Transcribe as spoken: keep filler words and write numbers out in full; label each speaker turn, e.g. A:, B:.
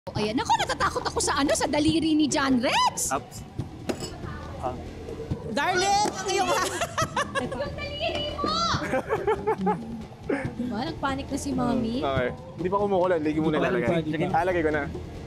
A: Ayan, ako natatakot ako sa ano, sa daliri ni John Rex.
B: Ups. Ah.
C: Darling, ang iyong
A: Yung daliri mo!
D: Diba? Nagpanik na si Mommy.
E: Okay. Hindi pa kumukulan. Lagi mo na
B: Hindi pa
E: lalagay.
B: lalagay.
E: Ah, lagay ko na.